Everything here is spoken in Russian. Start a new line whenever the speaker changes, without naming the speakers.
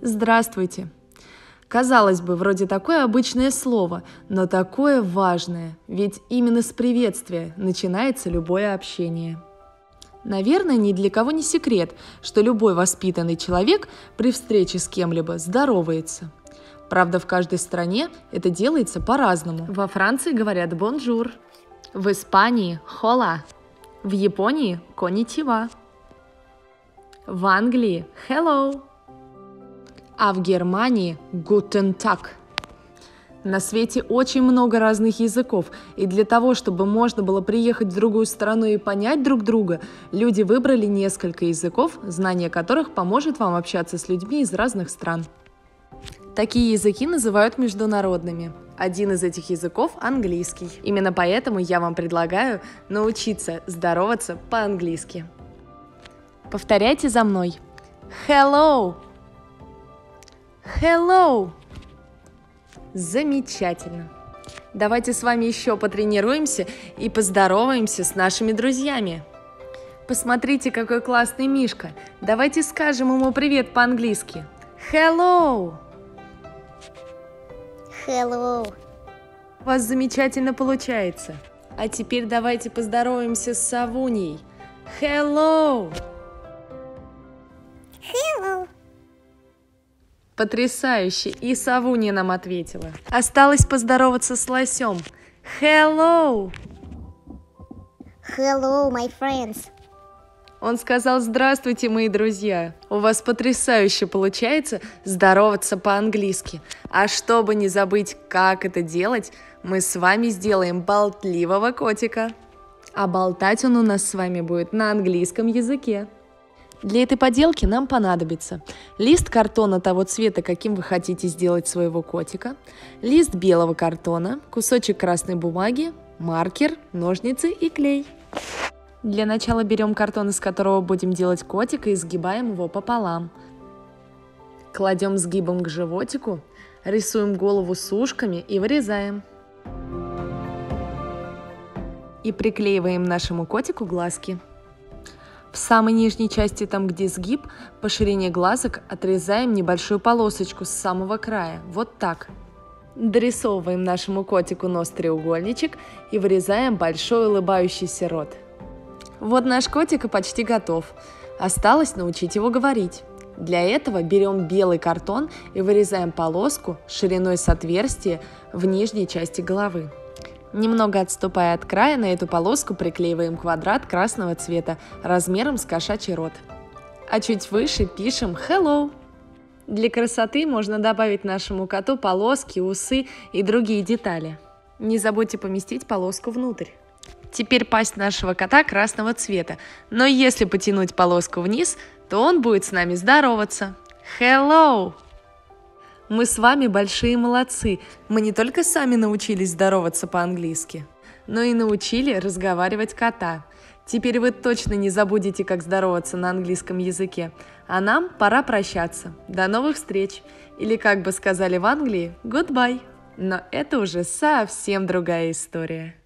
Здравствуйте. Казалось бы, вроде такое обычное слово, но такое важное, ведь именно с приветствия начинается любое общение. Наверное, ни для кого не секрет, что любой воспитанный человек при встрече с кем-либо здоровается. Правда, в каждой стране это делается по-разному. Во Франции говорят «бонжур», в Испании «хола», в Японии «коничева», в Англии «hello», а в Германии «guten Tag». На свете очень много разных языков, и для того, чтобы можно было приехать в другую страну и понять друг друга, люди выбрали несколько языков, знание которых поможет вам общаться с людьми из разных стран. Такие языки называют международными. Один из этих языков – английский. Именно поэтому я вам предлагаю научиться здороваться по-английски. Повторяйте за мной. Hello! Hello! Замечательно! Давайте с вами еще потренируемся и поздороваемся с нашими друзьями. Посмотрите, какой классный Мишка. Давайте скажем ему привет по-английски. Hello!
Hello.
У вас замечательно получается. А теперь давайте поздороваемся с Савуней. Hello!
Hello.
Потрясающе! И Савунья нам ответила. Осталось поздороваться с Лосем. Hello!
Hello, my friends.
Он сказал: здравствуйте, мои друзья. У вас потрясающе получается здороваться по-английски. А чтобы не забыть, как это делать, мы с вами сделаем болтливого котика. А болтать он у нас с вами будет на английском языке. Для этой поделки нам понадобится лист картона того цвета, каким вы хотите сделать своего котика, лист белого картона, кусочек красной бумаги, маркер, ножницы и клей. Для начала берем картон, из которого будем делать котика, и сгибаем его пополам. Кладем сгибом к животику, рисуем голову с ушками и вырезаем. И приклеиваем нашему котику глазки. В самой нижней части, там где сгиб, по ширине глазок отрезаем небольшую полосочку с самого края, вот так. Дорисовываем нашему котику нос-треугольничек и вырезаем большой улыбающийся рот. Вот наш котик и почти готов. Осталось научить его говорить. Для этого берем белый картон и вырезаем полоску шириной с отверстия в нижней части головы. Немного отступая от края, на эту полоску приклеиваем квадрат красного цвета размером с кошачий рот. А чуть выше пишем «Hello». Для красоты можно добавить нашему коту полоски, усы и другие детали. Не забудьте поместить полоску внутрь. Теперь пасть нашего кота красного цвета, но если потянуть полоску вниз, то он будет с нами здороваться. Hello! Мы с вами большие молодцы. Мы не только сами научились здороваться по-английски, но и научили разговаривать кота. Теперь вы точно не забудете, как здороваться на английском языке. А нам пора прощаться. До новых встреч! Или, как бы сказали в Англии, goodbye. Но это уже совсем другая история.